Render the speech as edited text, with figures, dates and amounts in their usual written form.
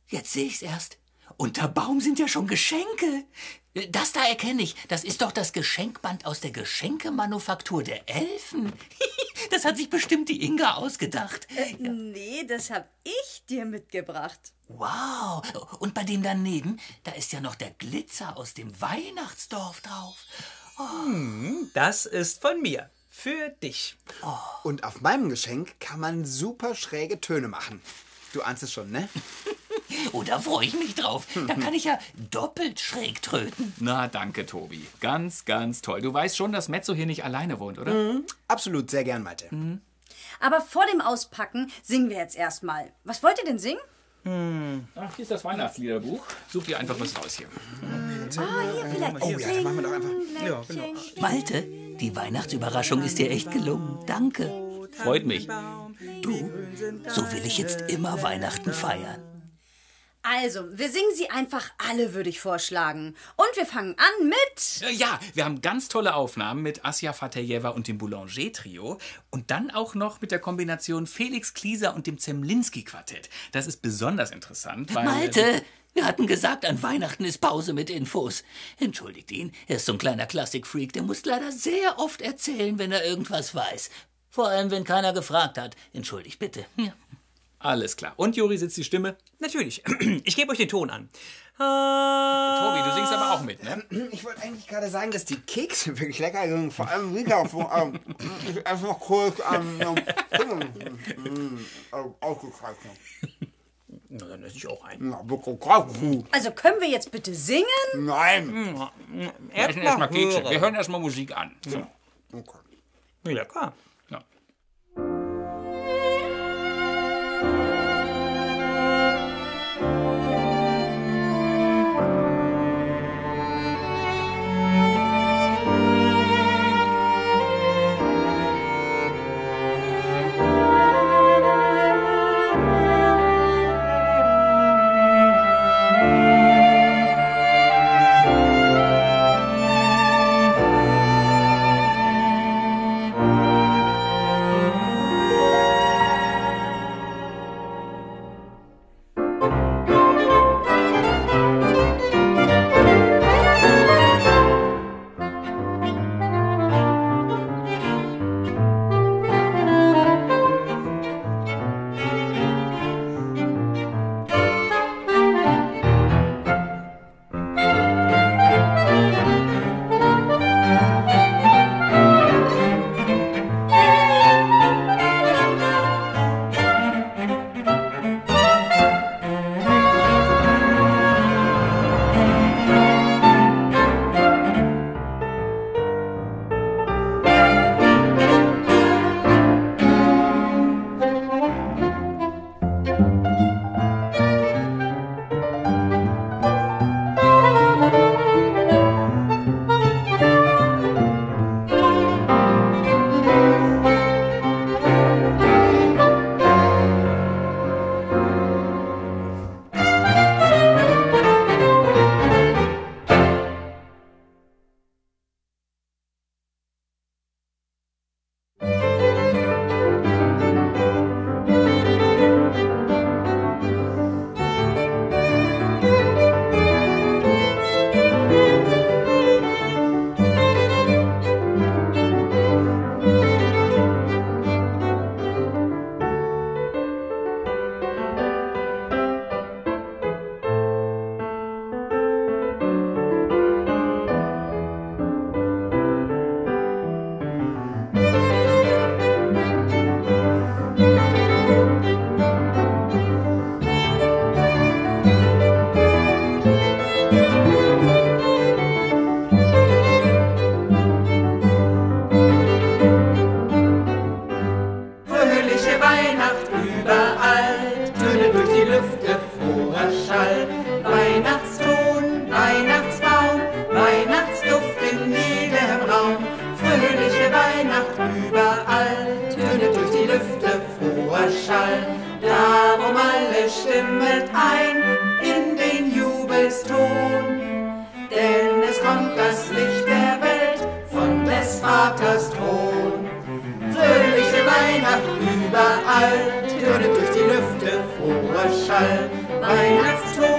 Jetzt sehe ich's erst. Unter Baum sind ja schon Geschenke. Das da erkenne ich. Das ist doch das Geschenkband aus der Geschenkemanufaktur der Elfen. Das hat sich bestimmt die Inga ausgedacht. Nee, das hab ich dir mitgebracht. Wow. Und bei dem daneben, da ist ja noch der Glitzer aus dem Weihnachtsdorf drauf. Das ist von mir. Für dich. Und auf meinem Geschenk kann man super schräge Töne machen. Du ahnst es schon, ne? Oh, da freue ich mich drauf. Da kann ich ja doppelt schräg tröten. Na, danke, Tobi. Ganz, ganz toll. Du weißt schon, dass Mezzo hier nicht alleine wohnt, oder? Absolut, sehr gern, Malte. Aber vor dem Auspacken singen wir jetzt erstmal. Was wollt ihr denn singen? Ach, hier ist das Weihnachtsliederbuch. Such dir einfach was raus hier. Hier vielleicht. Oh ja, das machen wir doch einfach. Ja, genau. Malte, die Weihnachtsüberraschung ist dir echt gelungen. Danke. Freut mich. Du, so will ich jetzt immer Weihnachten feiern. Also, wir singen sie einfach alle, würde ich vorschlagen. Und wir fangen an mit... Ja, wir haben ganz tolle Aufnahmen mit Asja Fatejeva und dem Boulanger-Trio. Und dann auch noch mit der Kombination Felix Klieser und dem Zemlinski-Quartett. Das ist besonders interessant, weil... Malte, wir hatten gesagt, an Weihnachten ist Pause mit Infos. Entschuldigt ihn, er ist so ein kleiner Klassikfreak. Der muss leider sehr oft erzählen, wenn er irgendwas weiß. Vor allem, wenn keiner gefragt hat. Entschuldigt bitte. Ja. Alles klar. Und, Juri, sitzt die Stimme? Natürlich. Ich gebe euch den Ton an. Tobi, du singst aber auch mit, ne? Ich wollte eigentlich gerade sagen, dass die Kekse wirklich lecker sind. Vor allem wieder ich esse noch kurz ausgezeichnet. Na, dann esse ich auch einen. Ja, wirklich. Also können wir jetzt bitte singen? Nein. Wir essen erstmal Kekse. Wir hören erstmal Musik an. So. Okay. Lecker. Ja. stimmet ein in den Jubelston, denn es kommt das Licht der Welt von des Vaters Thron. Fröhliche Weihnacht überall, tönet durch die Lüfte froher Schall. Weihnachtston.